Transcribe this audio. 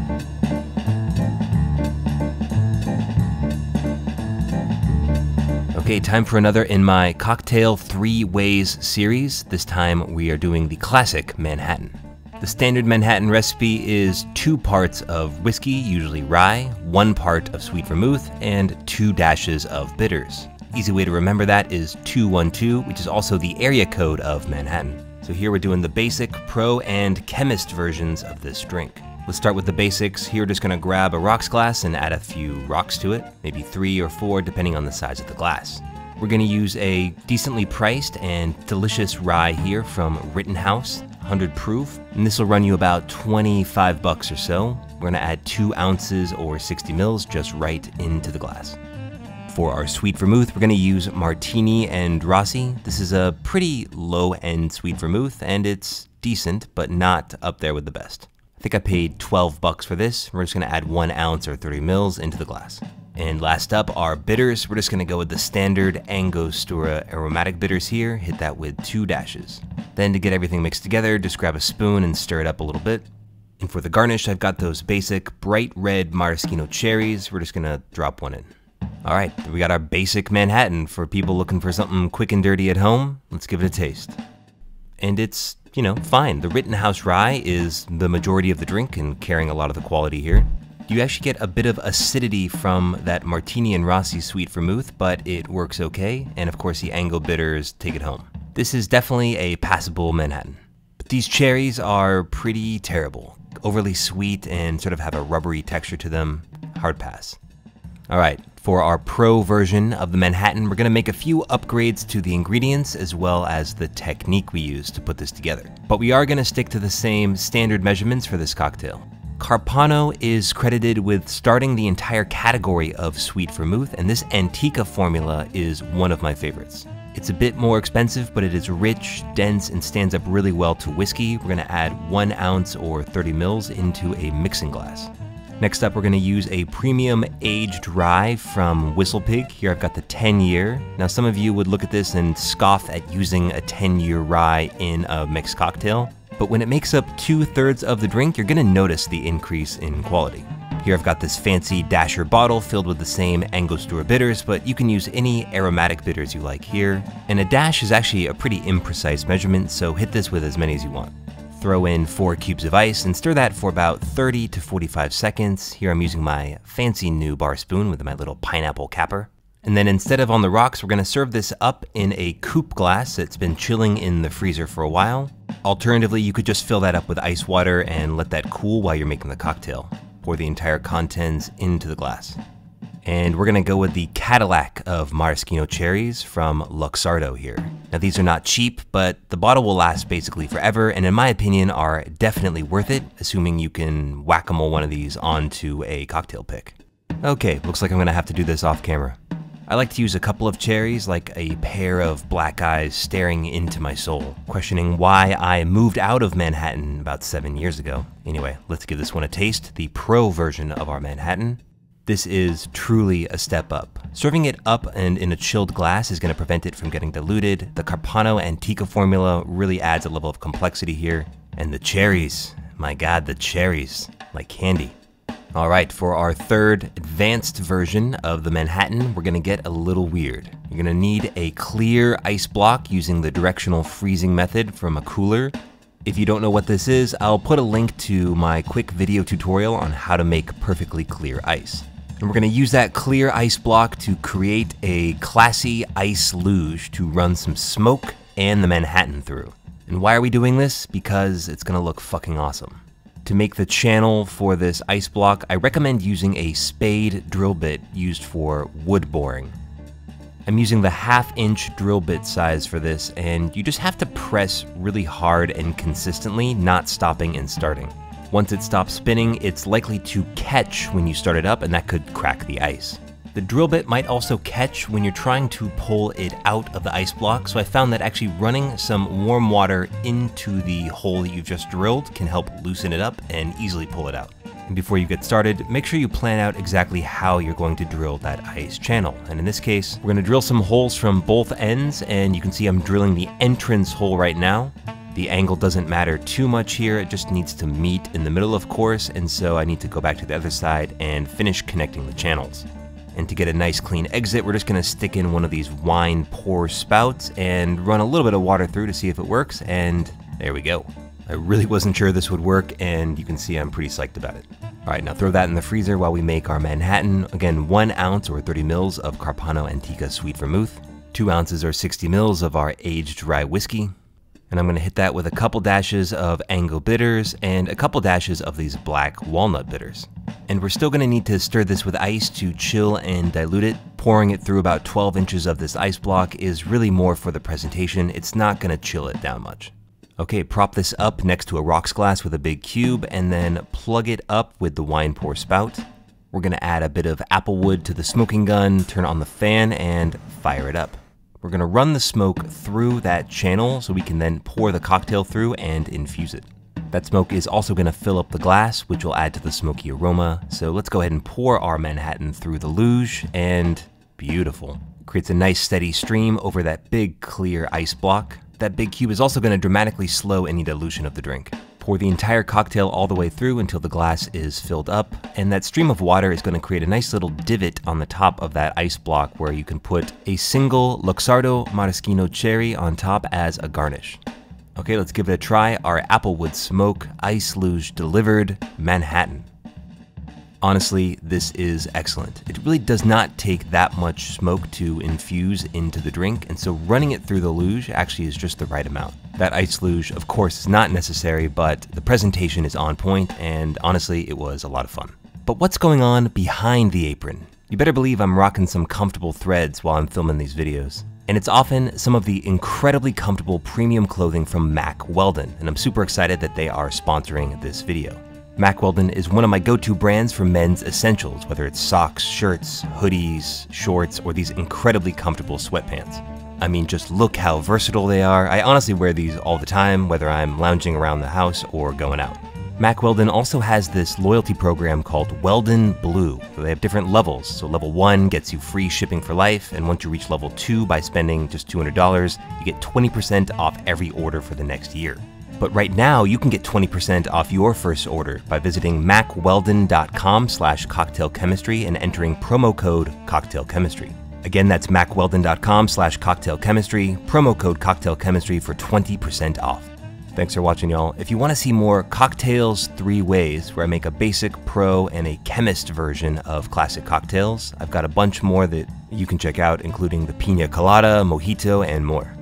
Okay, time for another in my Cocktail 3 Ways series. This time we are doing the classic Manhattan. The standard Manhattan recipe is 2 parts of whiskey, usually rye, 1 part of sweet vermouth, and 2 dashes of bitters. Easy way to remember that is 212, which is also the area code of Manhattan. So here we're doing the basic, pro, and chemist versions of this drink. Let's start with the basics. Here we're just gonna grab a rocks glass and add a few rocks to it, maybe 3 or 4 depending on the size of the glass. We're gonna use a decently priced and delicious rye here from Rittenhouse, 100 proof, and this will run you about 25 bucks or so. We're gonna add 2 ounces or 60 mils just right into the glass. For our sweet vermouth, we're gonna use Martini and Rossi. This is a pretty low-end sweet vermouth, and it's decent, but not up there with the best. I think I paid 12 bucks for this. We're just gonna add 1 ounce or 30 mils into the glass. And last up are bitters. We're just gonna go with the standard Angostura aromatic bitters here. Hit that with 2 dashes. Then to get everything mixed together, just grab a spoon and stir it up a little bit. And for the garnish, I've got those basic bright red maraschino cherries. We're just gonna drop 1 in. All right, we got our basic Manhattan for people looking for something quick and dirty at home. Let's give it a taste. And it's, you know, fine. The Rittenhouse rye is the majority of the drink and carrying a lot of the quality here. You actually get a bit of acidity from that Martini and Rossi sweet vermouth, but it works okay. And of course the Ango bitters take it home. This is definitely a passable Manhattan. But these cherries are pretty terrible. Overly sweet and sort of have a rubbery texture to them. Hard pass. All right, for our pro version of the Manhattan, we're gonna make a few upgrades to the ingredients as well as the technique we use to put this together. But we are gonna stick to the same standard measurements for this cocktail. Carpano is credited with starting the entire category of sweet vermouth, and this Antica formula is one of my favorites. It's a bit more expensive, but it is rich, dense, and stands up really well to whiskey. We're gonna add 1 ounce or 30 mils into a mixing glass. Next up, we're gonna use a premium aged rye from WhistlePig. Here I've got the 10-year. Now some of you would look at this and scoff at using a 10-year rye in a mixed cocktail, but when it makes up 2/3 of the drink, you're gonna notice the increase in quality. Here I've got this fancy dasher bottle filled with the same Angostura bitters, but you can use any aromatic bitters you like here. And a dash is actually a pretty imprecise measurement, so hit this with as many as you want. Throw in 4 cubes of ice and stir that for about 30 to 45 seconds. Here I'm using my fancy new bar spoon with my little pineapple capper. And then instead of on the rocks, we're gonna serve this up in a coupe glass that's been chilling in the freezer for a while. Alternatively, you could just fill that up with ice water and let that cool while you're making the cocktail. Pour the entire contents into the glass. And we're gonna go with the Cadillac of maraschino cherries from Luxardo here. Now these are not cheap, but the bottle will last basically forever, and in my opinion are definitely worth it, assuming you can whack-a-mole one of these onto a cocktail pick. Okay, looks like I'm gonna have to do this off camera. I like to use a couple of cherries, like a pair of black eyes staring into my soul, questioning why I moved out of Manhattan about 7 years ago. Anyway, let's give this one a taste, the pro version of our Manhattan. This is truly a step up. Serving it up and in a chilled glass is going to prevent it from getting diluted. The Carpano Antica formula really adds a level of complexity here. And the cherries, my god, the cherries, like candy. All right, for our third advanced version of the Manhattan, we're gonna get a little weird. You're gonna need a clear ice block using the directional freezing method from a cooler. If you don't know what this is, I'll put a link to my quick video tutorial on how to make perfectly clear ice. And we're gonna use that clear ice block to create a classy ice luge to run some smoke and the Manhattan through. And why are we doing this? Because it's gonna look fucking awesome. To make the channel for this ice block, I recommend using a spade drill bit used for wood boring. I'm using the 1/2-inch drill bit size for this, and you just have to press really hard and consistently, not stopping and starting. Once it stops spinning, it's likely to catch when you start it up, and that could crack the ice. The drill bit might also catch when you're trying to pull it out of the ice block, so I found that actually running some warm water into the hole that you've just drilled can help loosen it up and easily pull it out. And before you get started, make sure you plan out exactly how you're going to drill that ice channel. And in this case, we're going to drill some holes from both ends, and you can see I'm drilling the entrance hole right now. The angle doesn't matter too much here, it just needs to meet in the middle, of course, and so I need to go back to the other side and finish connecting the channels. And to get a nice clean exit, we're just going to stick in one of these wine pour spouts and run a little bit of water through to see if it works, and there we go. I really wasn't sure this would work, and you can see I'm pretty psyched about it. Alright, now throw that in the freezer while we make our Manhattan. Again, 1 ounce or 30 mils of Carpano Antica Sweet Vermouth, 2 ounces or 60 mils of our aged rye whiskey, and I'm going to hit that with a couple dashes of Ango bitters and a couple dashes of these black walnut bitters. And we're still going to need to stir this with ice to chill and dilute it. Pouring it through about 12 inches of this ice block is really more for the presentation. It's not going to chill it down much. Okay, prop this up next to a rocks glass with a big cube and then plug it up with the wine pour spout. We're going to add a bit of apple wood to the smoking gun, turn on the fan, and fire it up. We're going to run the smoke through that channel so we can then pour the cocktail through and infuse it. That smoke is also going to fill up the glass, which will add to the smoky aroma. So let's go ahead and pour our Manhattan through the luge, and beautiful. Creates a nice steady stream over that big clear ice block. That big cube is also going to dramatically slow any dilution of the drink. Pour the entire cocktail all the way through until the glass is filled up, and that stream of water is going to create a nice little divot on the top of that ice block where you can put a single Luxardo Maraschino cherry on top as a garnish. Okay, let's give it a try. Our Applewood Smoke Ice Luge delivered Manhattan. Honestly, this is excellent. It really does not take that much smoke to infuse into the drink, and so running it through the luge actually is just the right amount. That ice luge, of course, is not necessary, but the presentation is on point, and honestly, it was a lot of fun. But what's going on behind the apron? You better believe I'm rocking some comfortable threads while I'm filming these videos. And it's often some of the incredibly comfortable premium clothing from Mack Weldon, and I'm super excited that they are sponsoring this video. Mack Weldon is one of my go-to brands for men's essentials, whether it's socks, shirts, hoodies, shorts, or these incredibly comfortable sweatpants. I mean, just look how versatile they are. I honestly wear these all the time, whether I'm lounging around the house or going out. Mack Weldon also has this loyalty program called Weldon Blue. So they have different levels. So level 1 gets you free shipping for life, and once you reach level 2 by spending just $200, you get 20% off every order for the next year. But right now, you can get 20% off your first order by visiting mackweldon.com/cocktailchemistry and entering promo code cocktailchemistry. Again, that's mackweldon.com/cocktailchemistry, promo code cocktailchemistry for 20% off. Thanks for watching, y'all. If you want to see more Cocktails 3 Ways, where I make a basic, pro, and a chemist version of classic cocktails, I've got a bunch more that you can check out, including the Pina Colada, Mojito, and more.